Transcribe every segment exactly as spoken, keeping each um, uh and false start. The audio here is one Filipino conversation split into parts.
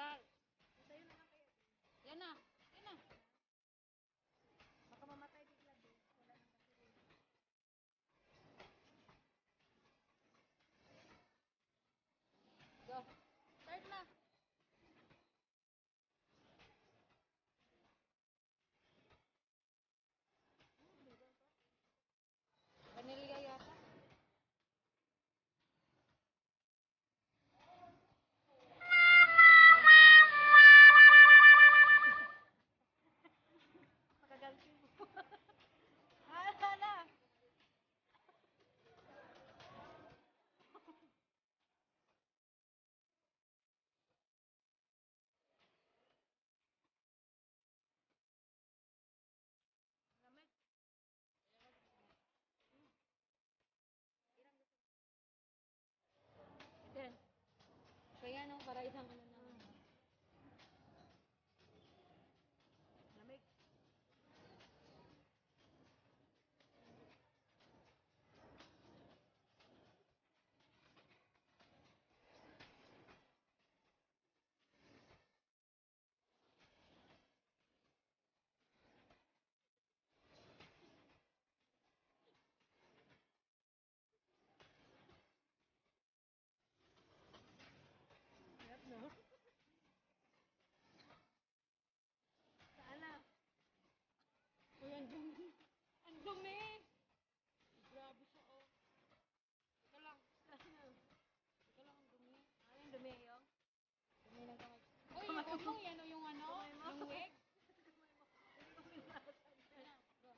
Tagal. Yan na. Yan na. Baka mamatay bigla din. Wala nang battery. Go. Start na. Vanilla yata. Makaganti mo. Hala na. Then, kaya no, para isang ano na. Lamig. Hirap no? Saan na? Uy, ang dumi. Ang dumi. Grabe siya, oh. Ika lang. Saan na? Ika lang, ang dumi. Ano yung dumi yung? Dumi ng kamay. Uy, huwag mong yan, oh, yung ano, Kamay mo. yung wig. Hindi ko pinasa. Yan na, go.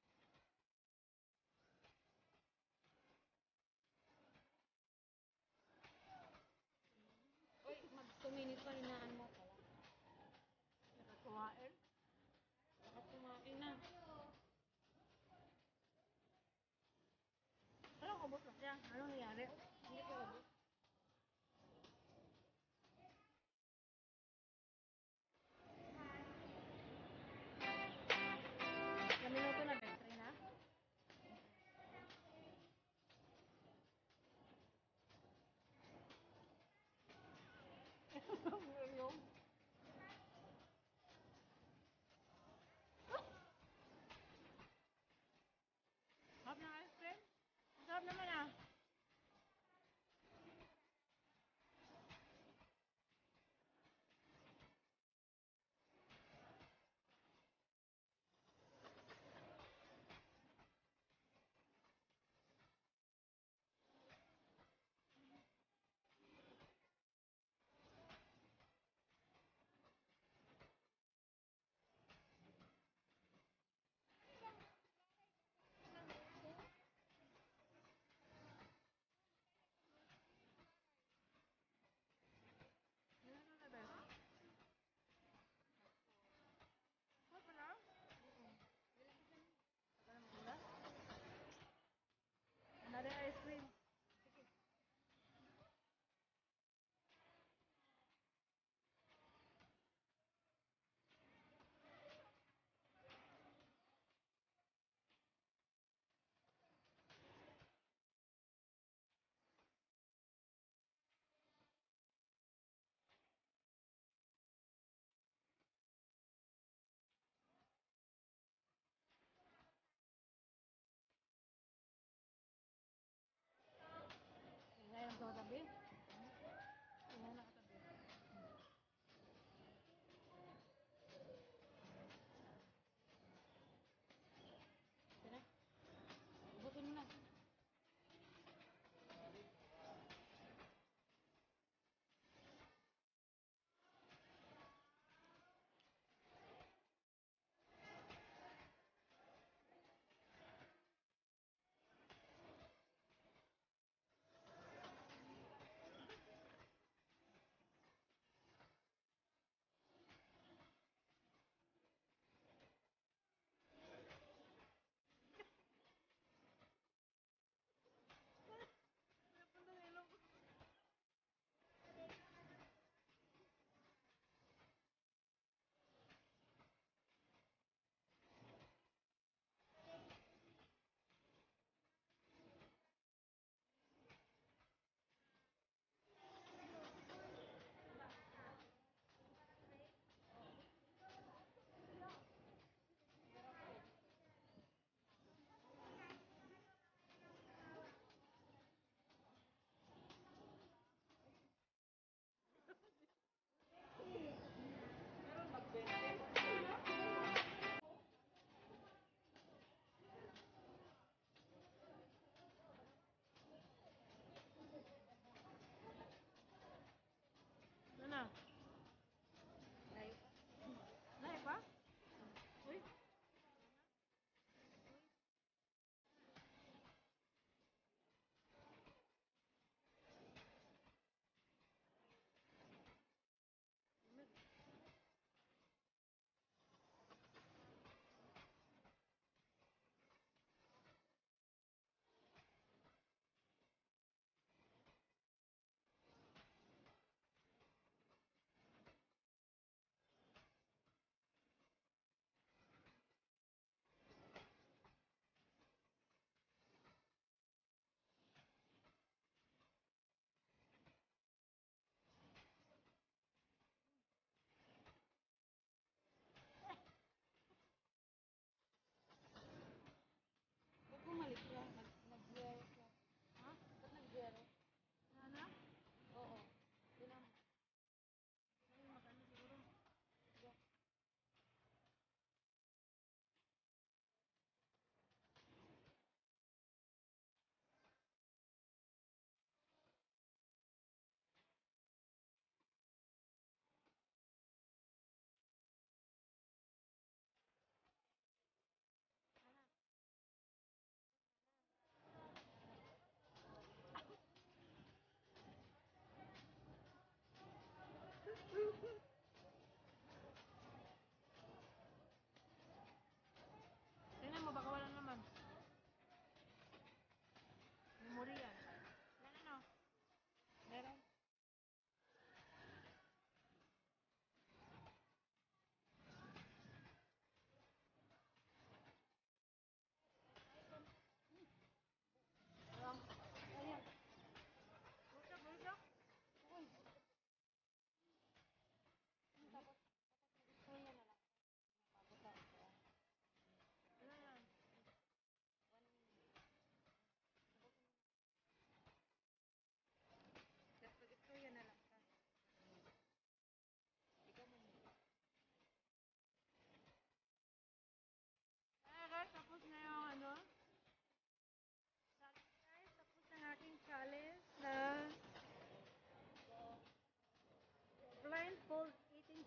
Uy, mag two minutes pa, hinaan mo pala. Nakakuhain. Bakit kumain na? Anong ubos na siya? Anong nangyari? Hindi ko ubos. Ilang minuto na, battery na? Yung sarap ng ice cream. Sarap naman ah.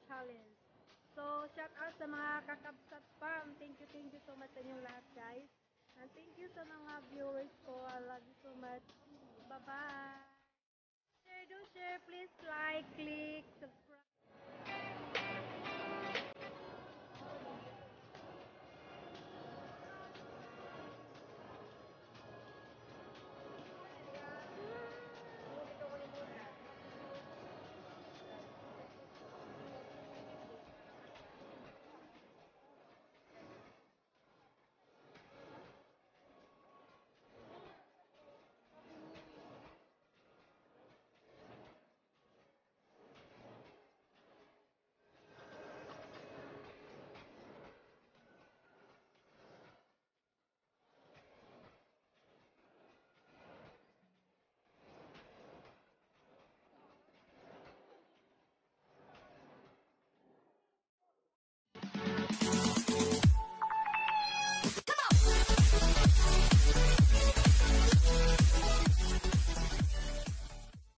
challenge. So, shout out sa mga kakabsat fam. Thank you, thank you so much sa inyong lahat, guys. And thank you sa mga viewers ko. I love you so much. Bye-bye. Share, do share. Please like, click, subscribe.